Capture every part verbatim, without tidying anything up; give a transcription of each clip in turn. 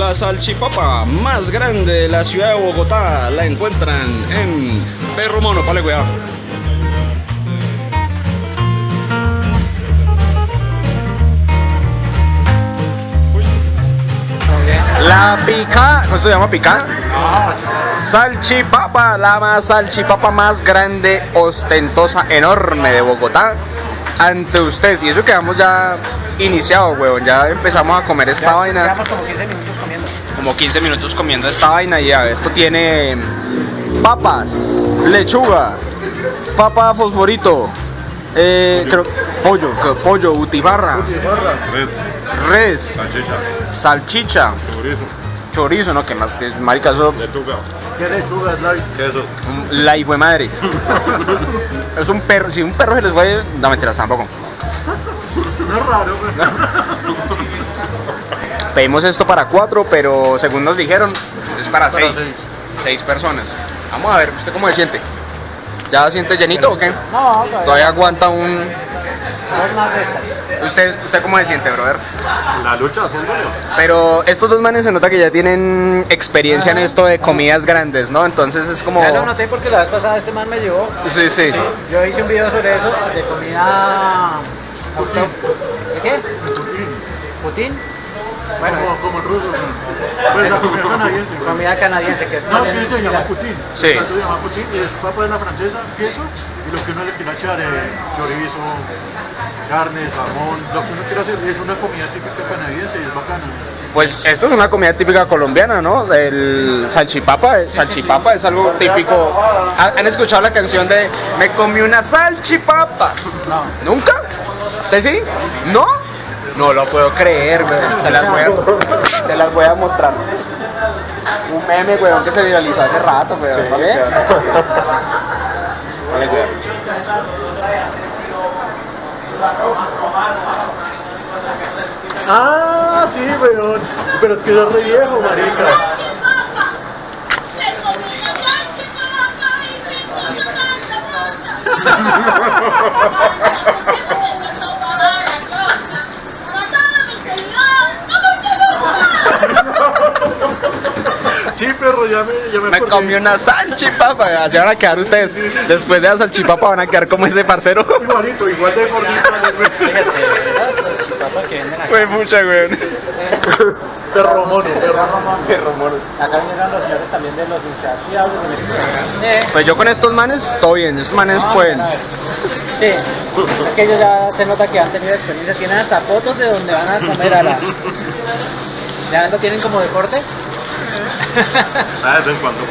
La salchipapa más grande de la ciudad de Bogotá la encuentran en Perro Mono, pale cuidado. La pica, ¿cómo se llama pica? Salchipapa, la más salchipapa más grande, ostentosa, enorme de Bogotá. Ante ustedes, y eso que hemos ya iniciado, weón, ya empezamos a comer esta ya, vaina. Llevamos como quince minutos comiendo. Como quince minutos comiendo esta vaina y ya, esto tiene papas, lechuga, papa fosforito, eh, creo, pollo, que- pollo, butifarra, Res, res, salchicha, salchicha, chorizo, chorizo, no, que más, eh, marica, eso, lechuga, ¿Qué lechuga es la? queso. la hijo de madre. Es un perro, si un perro se les fue, no mentiras tampoco. No es raro, güey. Pedimos esto para cuatro, pero según nos dijeron, es para, Para seis. seis. Seis personas. Vamos a ver, ¿usted cómo se siente? ¿Ya se siente llenito o qué? No, todavía. Todavía aguanta un... Dos más de estas. ¿Usted, usted cómo se siente, brother? La lucha haciéndolo. Pero estos dos manes se nota que ya tienen experiencia en esto de comidas grandes, ¿no? Entonces es como... Ya lo noté porque la vez pasada este man me llevó. Sí, sí. Yo hice un video sobre eso, de comida... auto- ¿De qué? Putin. Bueno, Como, como el ruso. Pues la comida canadiense. es comida canadiense que es No, es también que se llama Putin. Sí. El plato se llama Putin y es papa de la francesa, queso y lo que uno le quiera echar, eh, chorizo, carne, jamón, lo que uno quiera hacer. Es una comida típica canadiense y es bacana. Pues esto es una comida típica colombiana, ¿no? El salchipapa, el salchipapa es algo típico. ¿Han han escuchado la canción de Me comí una salchipapa? No. ¿Nunca? ¿Usted sí? ¿No? No lo puedo creer, güey. Se las voy a, se las voy a mostrar. Un meme, weón, que se viralizó hace rato, weón. ¿Sí? Vale, weón. Ah, sí, weón. Pero es que es re viejo, marica. Sí, perro, ya me, ya me Me acordé. comí una salchipapa. Así van a quedar ustedes. Después de la salchipapa van a quedar como ese parcero. Igualito, igual de gordito. Fíjese, las salchipapas que venden acá. Fue mucha, weón. Perro mono, perro mono. Acá vinieron los señores también de los insaciables de México. Eh, Pues yo con estos manes, todo bien. Estos manes pueden. Sí, es que ellos ya se nota que han tenido experiencia, tienen hasta fotos de donde van a comer a la... ¿Ya lo tienen como deporte? Ah, de vez en cuando.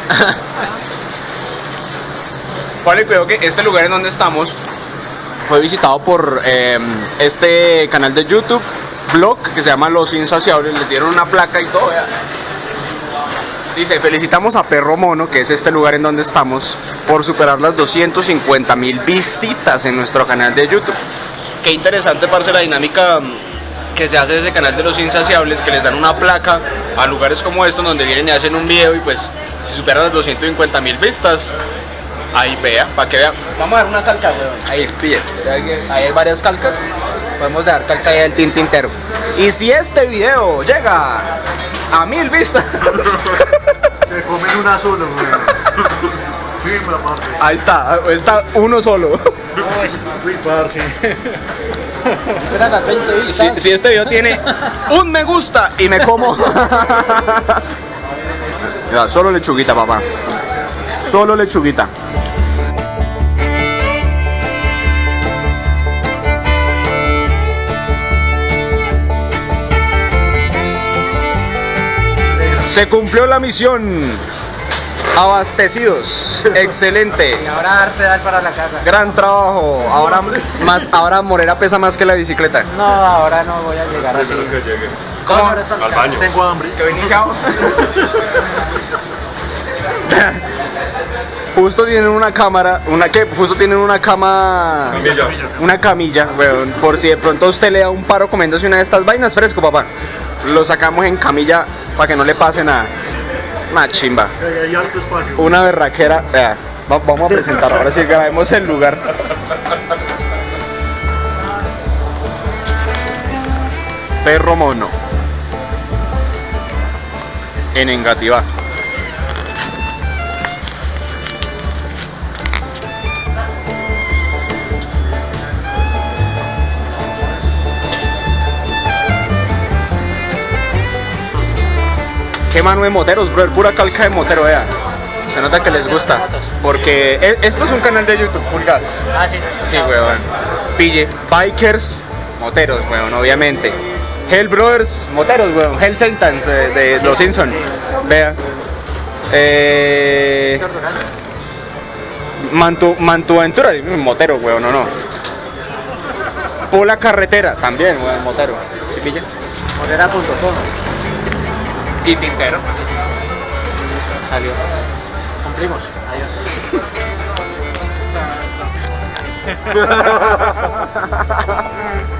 Vale, cuidado que este lugar en donde estamos fue visitado por eh, este canal de YouTube, blog, que se llama Los Insaciables. Les dieron una placa y todo, vea. Dice, felicitamos a Perro Mono, que es este lugar en donde estamos, por superar las doscientas cincuenta mil visitas en nuestro canal de YouTube. Qué interesante, parce, la dinámica que se hace de ese canal de Los Insaciables, que les dan una placa a lugares como estos donde vienen y hacen un video y pues si superan las doscientas cincuenta mil vistas, ahí vea, para que vean. Vamos a dar una calca, weón. Ahí, pille. Ahí hay varias calcas. Podemos dar calca ahí al tintintero. Y si este video llega a mil vistas, Se comen una sola, weón. Sí, me aparte. ahí está, está uno solo. Uy, parce. Eran las veinte Si, vistas. si este video tiene un me gusta y me como. Mira, solo lechuguita, papá. Solo lechuguita. Se cumplió la misión. Abastecidos. Excelente. Y ahora dar pedal para la casa. Gran trabajo. Ahora más, ahora Morera pesa más que la bicicleta. No, ahora no voy a llegar así. Espero que llegue. ¿Cómo? Horas para Al mi casa. baño. Tengo hambre. Quedó iniciado. Justo tienen una cámara, una que justo tienen una cama, Camilla. una camilla, weón, por si de pronto a usted le da un paro comiéndose una de estas vainas, fresco, papá. Lo sacamos en camilla para que no le pase nada. Una chimba, Eh, Hay alto espacio. una berraquera. Vea, va- vamos a presentar, ahora sí grabemos el lugar. Perro Mono. en Engativá. Qué mano de moteros, bro, pura calca de motero, vea. Se nota que les gusta. Porque e- esto es un canal de YouTube, full gas. Ah, sí, Sí, weón. Pille. Bikers, moteros, weón, obviamente. Hell Brothers, moteros, weón. Hell Sentence eh, de Los Simpsons. Vea. Eh. Mantu, Mantuventura, motero, weón, o no. Pola Carretera, también, weón, motero. ¿Sí pilla? Morera punto com. Y Tintero. Salió. Cumplimos. Adiós.